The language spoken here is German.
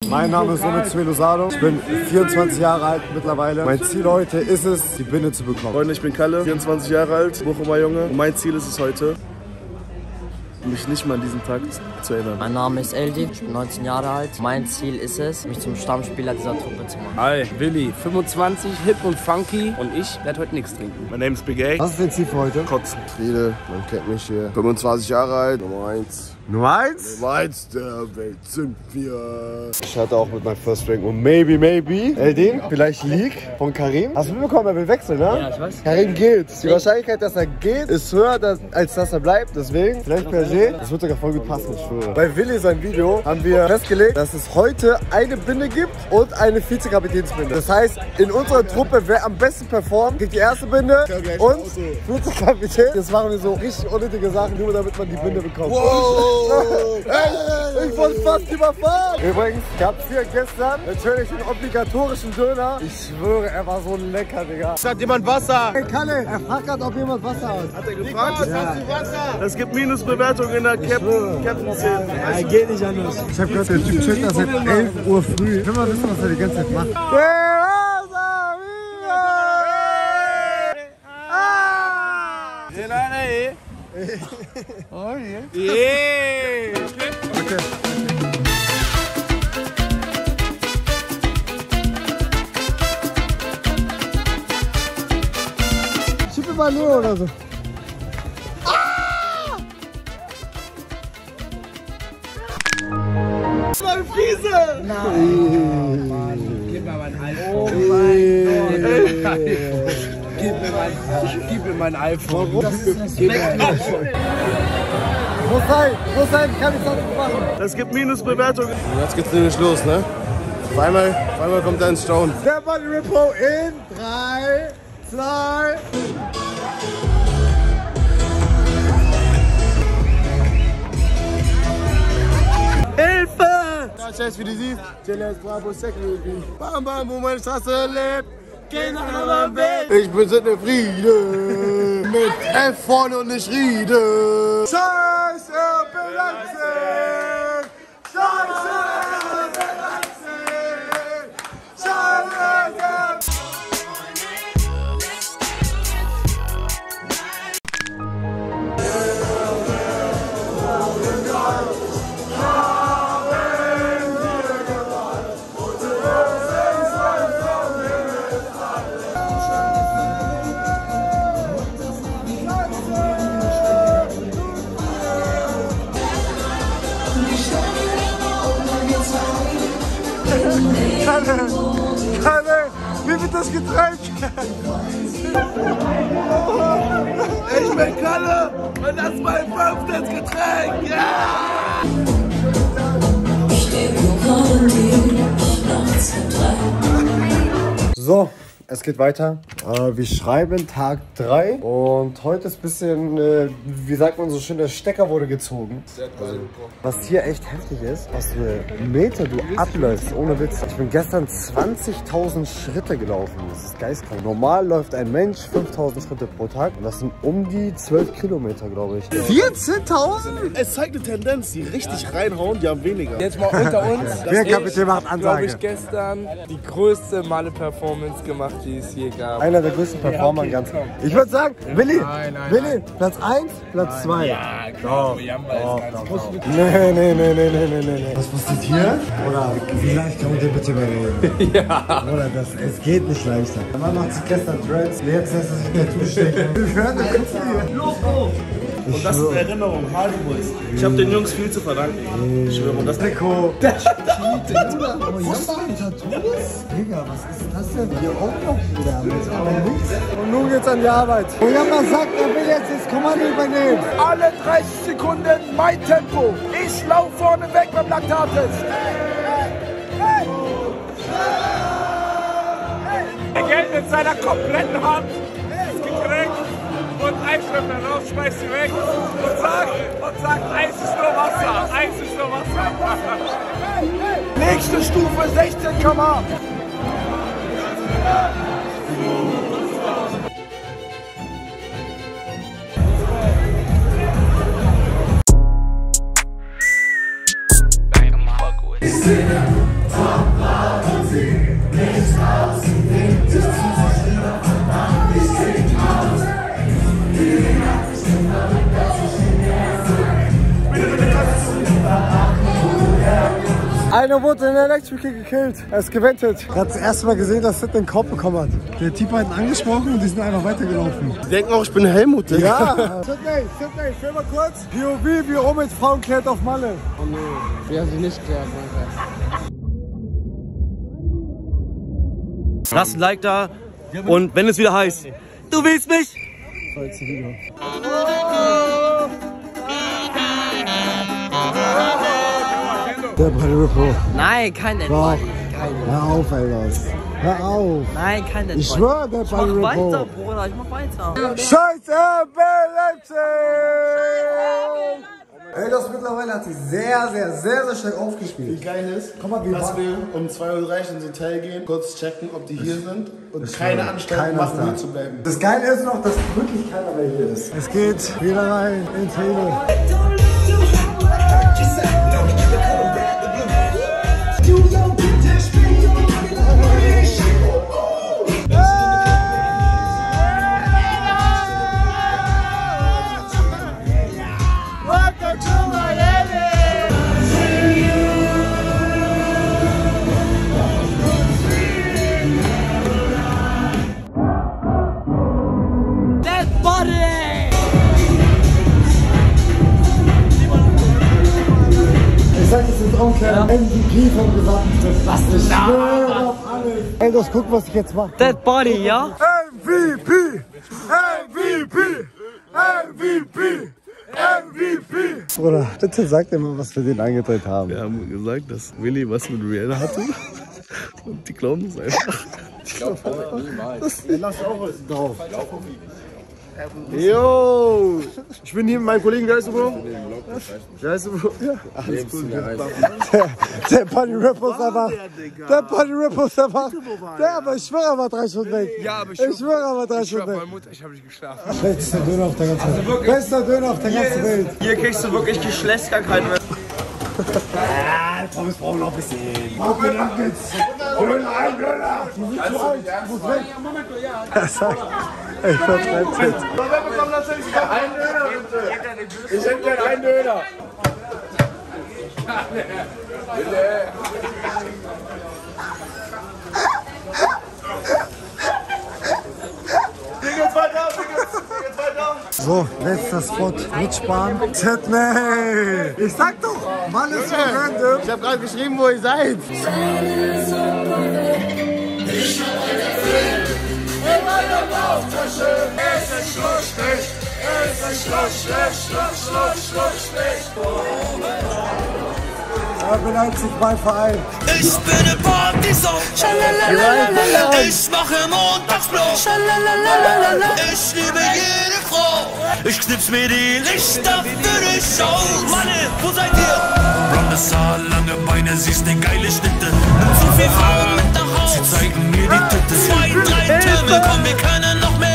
Mein Name ist Omid Lozano. Ich bin 24 Jahre alt mittlerweile. Mein Ziel heute ist es, die Binde zu bekommen. Freunde, ich bin Kalle, 24 Jahre alt, Bochumer Junge. Und mein Ziel ist es heute, mich nicht mal an diesen Tag zu erinnern. Mein Name ist Eldi, ich bin 19 Jahre alt. Mein Ziel ist es, mich zum Stammspieler dieser Truppe zu machen. Hi, Willi, 25, hip und funky und ich werde heute nichts trinken. Mein Name ist Big A. Was ist dein Ziel für heute? Kotzen. Friede, man kennt mich hier. 25 Jahre alt, Nummer 1. Nummer 1? Nummer 1 der Welt sind wir. Ich hatte auch mit meinem First Ring und maybe, Eldin, vielleicht League von Karim. Hast du mitbekommen, er will wechseln, ne? Ja, ich weiß. Karim geht. Die Wahrscheinlichkeit, dass er geht, ist höher, als dass er bleibt. Deswegen, vielleicht per se. Das wird sogar voll gut passen, ich schwöre. Bei Willi sein Video haben wir festgelegt, dass es heute eine Binde gibt und eine Vizekapitänsbinde. Das heißt, in unserer Truppe, wer am besten performt, kriegt die erste Binde und Vizekapitän. Jetzt machen wir so richtig unnötige Sachen, nur damit man die Binde bekommt. Wow. Ey, ich wurde fast überfahren. Übrigens, gab es hier gestern natürlich den obligatorischen Döner. Ich schwöre, er war so lecker, Digga. Hat jemand Wasser? Hey Kalle, er fragt gerade, ob jemand Wasser hat. Hat er gefragt? Ja. Es gibt Minusbewertung in der Captain-Szene. Ja, geht nicht anders. Ich hab gehört, der Typ chillt da seit 11 Uhr früh. Ich will mal wissen, was er die ganze Zeit macht. Oh yeah. Okay. Schippe mal nur oder so. Meine Fiese! Nein. Mann, gib mir mein iPhone. Oh mein Gott. Gib mir mein iPhone. Warum? Gib mir mein iPhone. Muss sein, kann ich das nicht machen. Es gibt Minusbewertung. Und jetzt geht's nämlich los, ne? Auf einmal kommt er ins Staunen. Der Body Repo in 3, 2... Hilfe! Ja, Chess, wie du siehst. JLS Bravo Security. Bam, bam, wo meine Straße lebt. Geh nach anderen Weg. Ich bin Sidney Friede. Mit F vorne und nicht Riede. Scheiße, Bilanzen! Scheiße, Bilanzen! Scheiße! Kalle, wie wird das Getränk? Ich bin Kalle und das ist mein 5. Getränk. Ja! So, es geht weiter. Wir schreiben Tag 3 und heute ist ein bisschen, wie sagt man so schön, der Stecker wurde gezogen. Also, was hier echt heftig ist, was für Meter du abläufst, ohne Witz. Ich bin gestern 20.000 Schritte gelaufen, das ist geistkrank. Normal läuft ein Mensch 5.000 Schritte pro Tag und das sind um die 12 Kilometer, glaube ich. 14.000? Es zeigt eine Tendenz, die richtig reinhauen, die haben weniger. Jetzt mal unter uns. Wer Kapitän macht glaube Ansage? ich gestern die größte Malle-Performance gemacht, die es je gab. Einer der größten Performer ganz. Ich würde sagen, Willi, Willi, Platz 1, Platz 2. Ja, klar, Jamba ist ganz groß. Nee. Was passiert hier? Oder wie leicht kann man den bitte überreden? Ja. Oder es geht nicht leichter. Der Mann macht sich gestern Dreads, jetzt lässt er sich in der Tür stecken. Wir hören den Kopf hier. Los, los! Und das ist eine Erinnerung, Hardy Boys. Ich habe den Jungs viel zu verdanken. Ich schwöre, und das Trikot. Der Jamba mit Tattoos? Digga, was ist das denn? Hier auch noch, Bruder. Aber nichts. Und nun geht's an die Arbeit. Und Jamba sagt, er will jetzt das Kommando übernehmen. Alle 30 Sekunden mein Tempo. Ich laufe vorne weg beim Laktattest. Er geht mit seiner kompletten Hand ins Getränk und Eiswürfel raus, schmeißt sie weg und sagt, Eis ist nur Wasser, Eis ist nur Wasser. Nächste Stufe 16 km/h. Einer wurde in der Electrical gekillt. Er ist gewendet. Er hat das erste Mal gesehen, dass Sid den Korb bekommen hat. Der Typ hat ihn angesprochen und die sind einfach weitergelaufen. Die denken auch, ich bin Helmut. Ja. Sidney, film mal kurz. POV, wie rum mit Frauen klärt auf Malle. Oh nee, wir haben sie nicht klärt, Alter. Lasst ein Like da und wenn es wieder heißt, du willst mich? Der Body Ripple. Nein, kein Dead Body. Hör auf, Alter. Hör auf. Nein, kein Dead Body. Ich schwör, der Ich Body mach Ripple. weiter, Bruder, ich mach weiter. Scheiße, Leipzig! Ey, das mittlerweile hat sich sehr stark aufgespielt. Wie geil ist, Guck mal, wie dass wir um 2:30 Uhr ins Hotel gehen, kurz checken, ob die hier sind und keine Anstrengung machen, hier zu bleiben. Das Geile ist noch, dass wirklich keiner mehr hier ist. Es geht wieder rein ins Helo. Ich sag es jetzt auch kleiner MVP vom gesamten Trip. Was ist das? Ich schwöre auf alles. Ey, das guck, was ich jetzt mache. Dead Body, ja? MVP! MVP! MVP! MVP! Bruder, bitte sag dir mal, was wir den angedreht haben. Wir haben gesagt, dass Willi was mit Rihanna hatte und die glauben es einfach. Ich glaube niemals. Lass auch was drauf. Yo! Ich bin hier mit meinem Kollegen, wer heißt du, Bro? Wer heißt du, Bro? Ja. Alles gut. Der Body Ripple ist einfach. Der Body Ripple ist einfach. Der, aber ich schwöre, er war 3 Stunden weg. Ja, aber ich schwöre, er war 3 Stunden weg. Mutter, ich habe nicht geschlafen. Bester Döner auf der ganzen Welt. Bester Döner auf der ganzen Welt. Hier kriegst du wirklich Geschlechtskrankheit mehr. Pommes brauchen noch ein bisschen. Okay, dann geht's. Döner, ein Döner. Die sind zu alt. Muss weg. Er sagt, ich vertreibe jetzt. Wer bekommt natürlich einen Döner, bitte? Ich hätte gerne einen Döner. So, letzter Spot. Rutschbahn. Sydney. Ich sag doch, Mann ist so random. Ich hab gerade geschrieben, wo ihr seid. Er beleidigt sich mein Verein. Ich bin im Partysong, schalalala. Ich mache Montagsblock, schalalala. Ich liebe jede Frau. Ich knips mir die Lichter für die Show. Mann, wo seid ihr? Blondes Haar, lange Beine, sie ist ne geile Schnitte. Nimm zu viel Frauen mit nach Hause, sie zeigen mir die Titte. 2, 3 Türme, komm, wir können noch mehr.